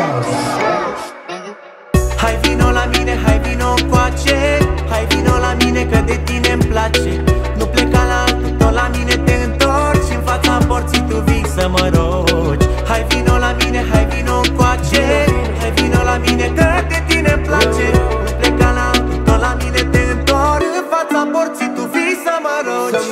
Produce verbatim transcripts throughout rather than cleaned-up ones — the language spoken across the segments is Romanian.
Hai vino la mine, hai vino încoace, hai vino la mine că de tine-mi place. Nu pleca la altul, tot la mine te întorci, în fața porții tu vii să mă rogi. Hai vino la mine, hai vino încoace, hai vino la mine că de tine-mi place. Nu pleca la altul, tot la mine te întorci, în fața porții tu vii să mă rogi.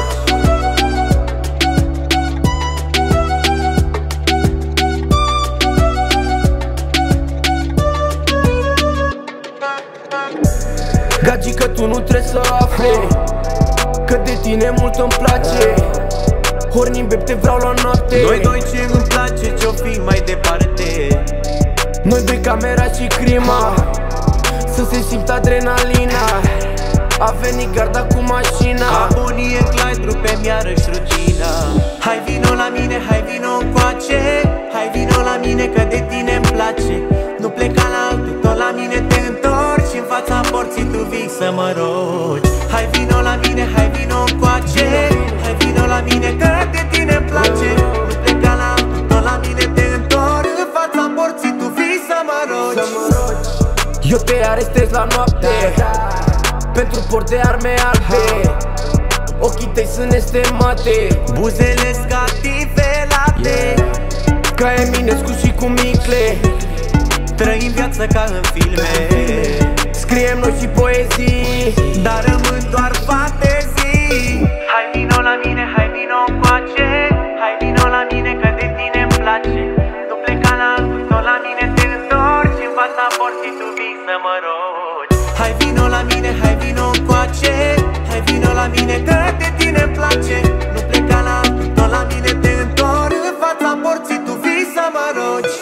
Gagică, tu nu trebuie să afli că de tine mult îmi place. Hornin beb, te vreau la noapte. Noi doi ce îmi place, ce-o fi mai departe. Noi doi, camera și crima, să se simtă adrenalina. A venit garda cu mașina, ca Bonnie and Clyde, rupem iarăși rutina. Hai vino la mine, hai vino încoace, hai vino la mine că de tine-mi place. Nu pleca la altul, tot la mine te întorci, în fața porții tu vii să mă rogi. Hai vino la mine, hai vino încoace, hai vino la mine că de tine-mi place. Nu pleca la altul, tot la mine te întorci, în fața porții tu vii să mă rogi. Eu te arestez la noapte pentru port de arme albe. Ochii tăi sunt nestemate, buzele scativelate, ca Eminescu și cu Micle. Trăim viață ca în filme, scriem noi și poezii, dar rămân doar fantezii. Hai vino la mine, hai vino încoace, hai vino la mine că de tine-mi place. Nu pleca la altul, tot la mine te întorci, în fața porții tu vii să mă rogi. Hai vino la mine, hai vino încoace, hai vino la mine că de tine-mi place. Nu pleca la altul, tot la mine te întorci, în fața porții tu vii să mă rogi.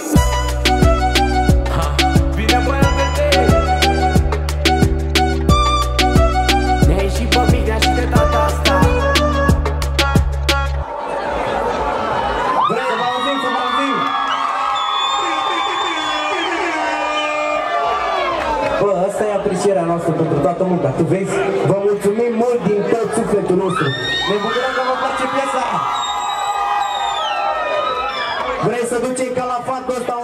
Bă, asta e aprecierea noastră pentru toată munca. Tu vezi? Vă mulțumim mult din tot sufletul nostru. Ne bucurăm că vă place piesa. Vrei să ducem calafatul ăsta